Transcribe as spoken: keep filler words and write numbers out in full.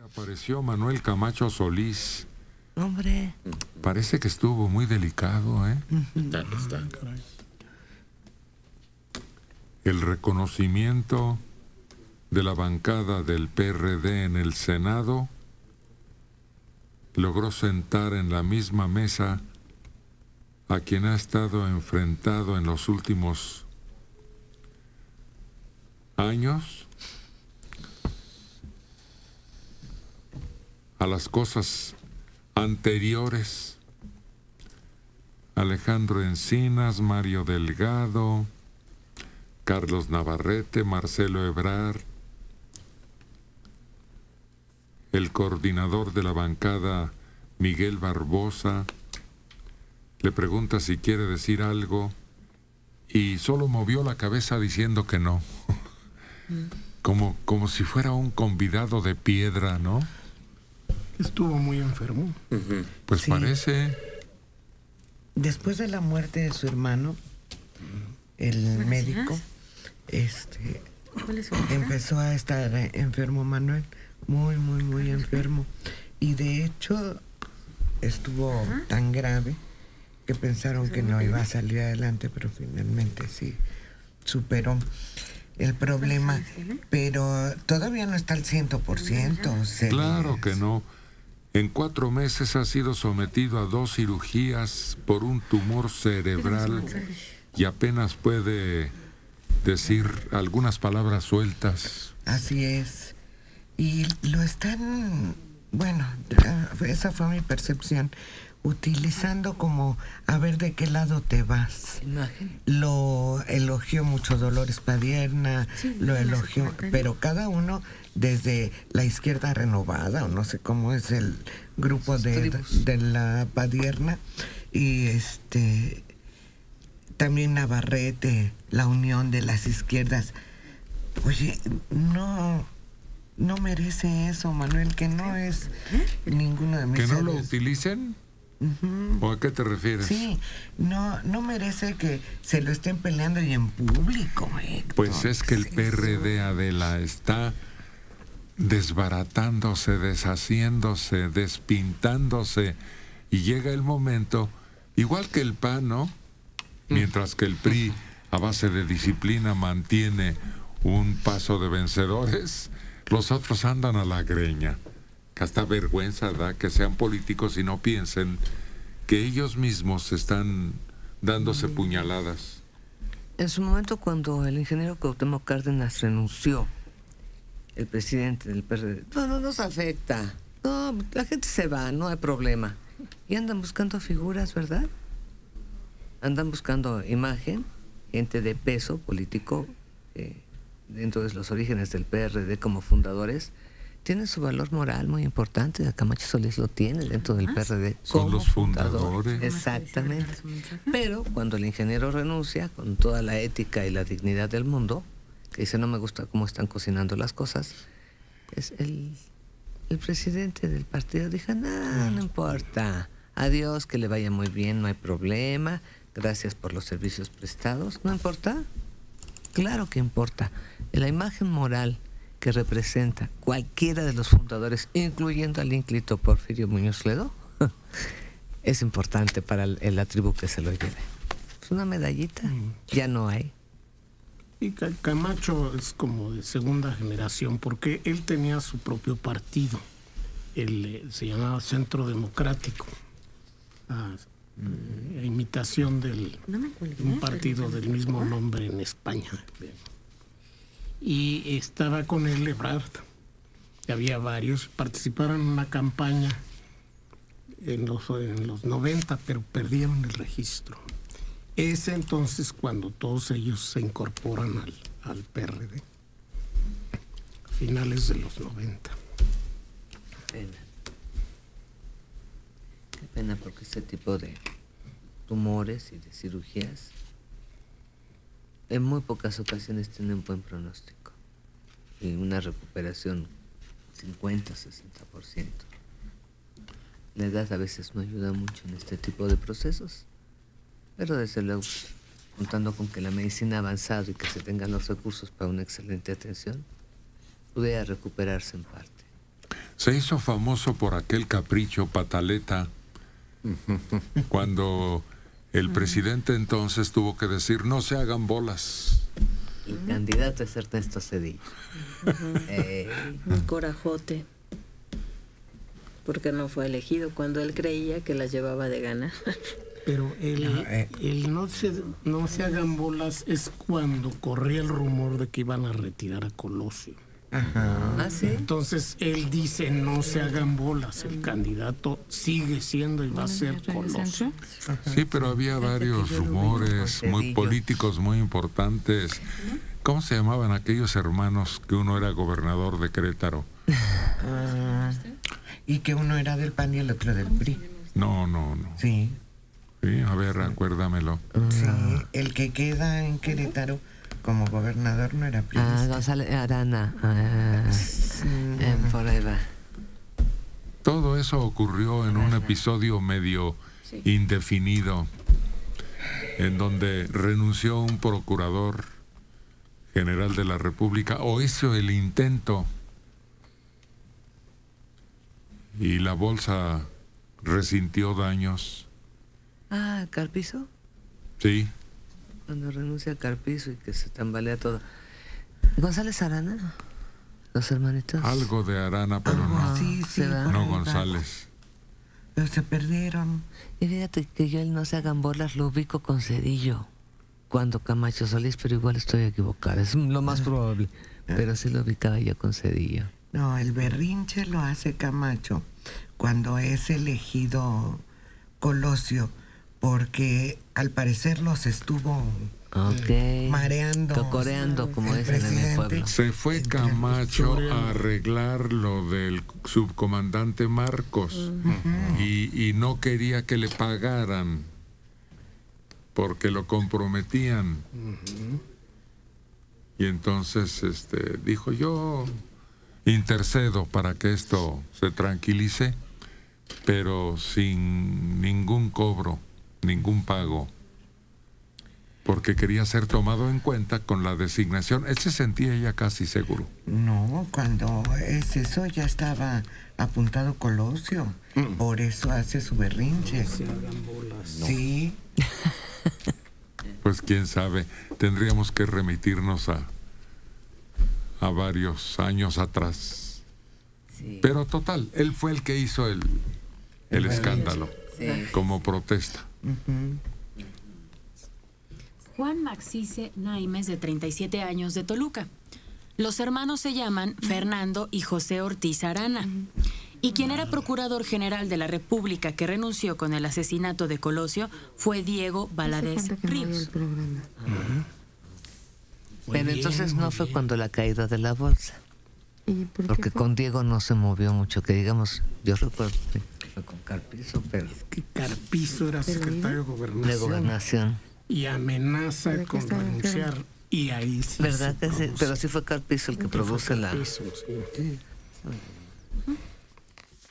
Apareció Manuel Camacho Solís. Hombre. Parece que estuvo muy delicado, ¿eh? Está, está. El reconocimiento de la bancada del P R D en el Senado logró sentar en la misma mesa a quien ha estado enfrentado en los últimos años a las cosas anteriores. Alejandro Encinas, Mario Delgado, Carlos Navarrete, Marcelo Ebrard, el coordinador de la bancada, Miguel Barbosa, le pregunta si quiere decir algo y solo movió la cabeza diciendo que no. Como, como si fuera un convidado de piedra, ¿no? Estuvo muy enfermo. Uh-huh. Pues Sí. parece... Después de la muerte de su hermano, el médico, este, empezó a estar enfermo Manuel, muy, muy, muy enfermo. Y de hecho, estuvo tan grave que pensaron que no iba a salir adelante, pero finalmente sí superó el problema. Pero todavía no está al ciento por ciento. Claro que no. En cuatro meses ha sido sometido a dos cirugías por un tumor cerebral y apenas puede decir algunas palabras sueltas. Así es. Y lo están, bueno, esa fue mi percepción, utilizando como a ver de qué lado te vas. Imagen. Lo elogió mucho Dolores Padierna, Sí, lo la elogió, secretaria. pero cada uno desde la izquierda renovada, o no sé cómo es el grupo de, Tribus. de la Padierna, y este también Navarrete, la unión de las izquierdas. Oye, no, no merece eso, Manuel, que no es ninguno de mis ¿Que no lo héroes. utilicen? Ujú. ¿O a qué te refieres? Sí, no, no merece que se lo estén peleando y en público, Héctor. Pues es que el ¿Qué es P R D, eso? Adela, está desbaratándose, deshaciéndose, despintándose, y llega el momento, igual que el P A N, ¿no? Mientras que el P R I, a base de disciplina, mantiene un paso de vencedores, los otros andan a la greña. Que hasta vergüenza da que sean políticos y no piensen que ellos mismos están dándose puñaladas. En su momento, cuando el ingeniero Cuauhtémoc Cárdenas renunció, el presidente del P R D, no, no nos afecta. No, la gente se va, no hay problema. Y andan buscando figuras, ¿verdad? Andan buscando imagen, gente de peso político, eh, dentro de los orígenes del P R D como fundadores, tienen su valor moral muy importante. Camacho Solís lo tiene dentro del P R D. Son como los fundador. fundadores. Exactamente. Pero cuando el ingeniero renuncia, con toda la ética y la dignidad del mundo, que dice no me gusta cómo están cocinando las cosas, es el, el presidente del partido dijo, no, no importa, adiós, que le vaya muy bien, no hay problema, gracias por los servicios prestados, ¿no importa? Claro que importa. La imagen moral que representa cualquiera de los fundadores, incluyendo al ínclito Porfirio Muñoz Ledo, es importante para el, la tribu que se lo lleve. Es una medallita, ya no hay. Y Ca- Camacho es como de segunda generación, porque él tenía su propio partido. Él eh, se llamaba Centro Democrático, a, a imitación del No me cuelgué, un partido del mismo nombre en España. Y estaba con él Ebrard. Y había varios. Participaron en una campaña en los, en los noventa, pero perdieron el registro. Es entonces cuando todos ellos se incorporan al, al P R D, a finales de los noventa. Qué pena. Qué pena porque este tipo de tumores y de cirugías en muy pocas ocasiones tienen buen pronóstico y una recuperación cincuenta, sesenta por ciento. La edad a veces no ayuda mucho en este tipo de procesos, pero desde luego, contando con que la medicina ha avanzado y que se tengan los recursos para una excelente atención, pudiera recuperarse en parte. se hizo famoso por aquel capricho pataleta cuando el presidente entonces tuvo que decir no se hagan bolas. El candidato es Ernesto Zedillo. eh. Un corajote, porque no fue elegido cuando él creía que las llevaba de gana. Pero el, el no, se, no se hagan bolas es cuando corría el rumor de que iban a retirar a Colosio. Ajá. ¿Ah, sí? Entonces él dice no se hagan bolas, el candidato sigue siendo y va a ser Colosio. Sí, pero había varios rumores muy políticos muy importantes. ¿Cómo se llamaban aquellos hermanos que uno era gobernador de Querétaro? Ah, y que uno era del P A N y el otro del P R I. No, no, no. Sí. Sí, a ver, acuérdamelo. Sí, el que queda en Querétaro como gobernador no era priista. Ah, González Arana. Ah, mm. Por ahí va. Todo eso ocurrió en un episodio medio sí. indefinido, en donde renunció un procurador general de la República, o hizo el intento, y la bolsa resintió daños. Ah, ¿Carpizo? Sí. Cuando renuncia a Carpizo y que se tambalea todo. ¿González Arana? ¿Los hermanitos? Algo de Arana, pero oh, no. Sí, sí, no González. Pero se perdieron. Y fíjate que yo el no se hagan bolas lo ubico con Zedillo. Cuando Camacho Solís, pero igual estoy equivocada. Es lo más probable. Pero sí lo ubicaba yo con Zedillo. No, el berrinche lo hace Camacho cuando es elegido Colosio, porque al parecer los estuvo okay. mareando, tocoreando, como dicen en el pueblo. Se fue Camacho a arreglar lo del subcomandante Marcos uh-huh. y, y no quería que le pagaran porque lo comprometían. Uh-huh. Y entonces este, dijo, yo intercedo para que esto se tranquilice, pero sin ningún cobro, ningún pago, porque quería ser tomado en cuenta con la designación. Él se sentía ya casi seguro. No, cuando es eso ya estaba apuntado Colosio, mm. por eso hace su berrinche. No se hagan bolas. No. Sí. Pues quién sabe, tendríamos que remitirnos a, a varios años atrás. Sí. Pero total, él fue el que hizo el, el, el escándalo, sí. como protesta. Uh-huh. Juan Maxice Naimes, de treinta y siete años, de Toluca. Los hermanos se llaman Fernando y José Ortiz Arana. Y quien era procurador general de la República que renunció con el asesinato de Colosio fue Diego Valadez Ríos. Uh-huh. Pero bien, entonces no fue bien. Cuando la caída de la bolsa. ¿Y por Porque fue? Con Diego no se movió mucho, que digamos, yo recuerdo con Carpizo, pero... Es que Carpizo era secretario de Gobernación. De Gobernación. Y amenaza con renunciar. Y ahí sí. ¿Verdad que sí? Pero sí fue Carpizo el que Pero produce la... Carpizo, sí. Sí.